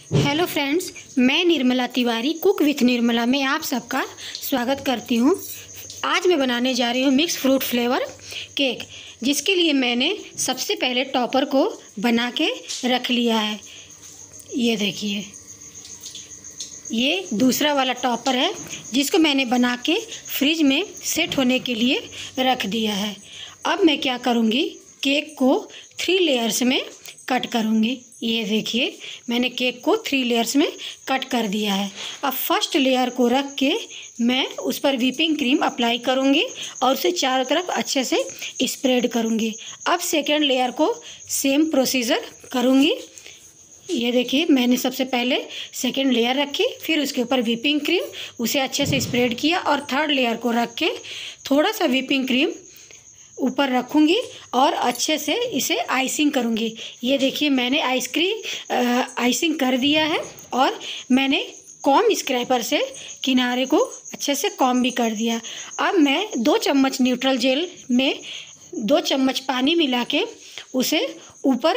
Hello friends, मैं Nirmala Tiwari cook with Nirmala में आप सबका स्वागत करती हूँ। आज मैं बनाने जा रही हूँ मिक्स फ्रूट फ्लेवर केक, जिसके लिए मैंने सबसे पहले टॉपर को बना के रख लिया है। ये देखिए, ये दूसरा वाला टॉपर है जिसको मैंने बना के फ्रिज में सेट होने के लिए रख दिया है। अब मैं क्या करूँगी, केक को 3 लेयर्स में कट करूँगी। ये देखिए, मैंने केक को 3 लेयर्स में कट कर दिया है। अब फर्स्ट लेयर को रख के मैं उस पर व्हिपिंग क्रीम अप्लाई करूँगी और उसे चारों तरफ अच्छे से स्प्रेड करूँगी। अब सेकेंड लेयर को सेम प्रोसीजर करूँगी। ये देखिए, मैंने सबसे पहले सेकेंड लेयर रखी, फिर उसके ऊपर व्हिपिंग क्रीम, उसे अच्छे से स्प्रेड किया और थर्ड लेयर को रख के थोड़ा सा व्हिपिंग क्रीम ऊपर रखूँगी और अच्छे से इसे आइसिंग करूँगी। ये देखिए, मैंने आइसिंग कर दिया है और मैंने कॉम स्क्रैपर से किनारे को अच्छे से कॉम भी कर दिया। अब मैं 2 चम्मच न्यूट्रल जेल में 2 चम्मच पानी मिला के उसे ऊपर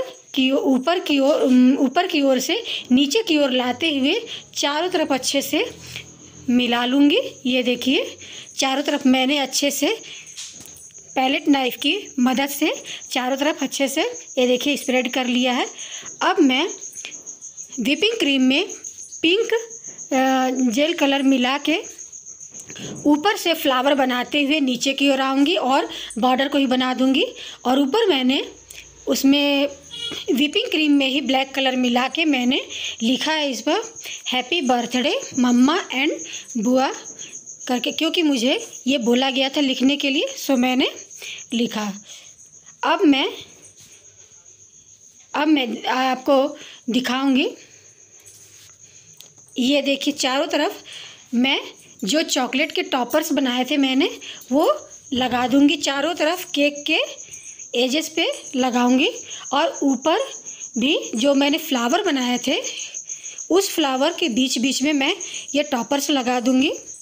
की ओर से नीचे की ओर लाते हुए चारों तरफ अच्छे से मिला लूँगी। ये देखिए, चारों तरफ मैंने अच्छे से पैलेट नाइफ़ की मदद से चारों तरफ अच्छे से ये देखिए स्प्रेड कर लिया है। अब मैं व्हिपिंग क्रीम में पिंक जेल कलर मिला के ऊपर से फ्लावर बनाते हुए नीचे की ओर आऊँगी और बॉर्डर को ही बना दूँगी। और ऊपर मैंने उसमें व्हिपिंग क्रीम में ही ब्लैक कलर मिला के मैंने लिखा है इस पर हैप्पी बर्थडे मम्मा एंड बुआ करके, क्योंकि मुझे ये बोला गया था लिखने के लिए, सो मैंने लिखा। अब मैं आपको दिखाऊंगी। ये देखिए, चारों तरफ मैं जो चॉकलेट के टॉपर्स बनाए थे मैंने वो लगा दूंगी। चारों तरफ केक के एजेस पे लगाऊंगी और ऊपर भी जो मैंने फ्लावर बनाए थे उस फ्लावर के बीच बीच में मैं ये टॉपर्स लगा दूंगी।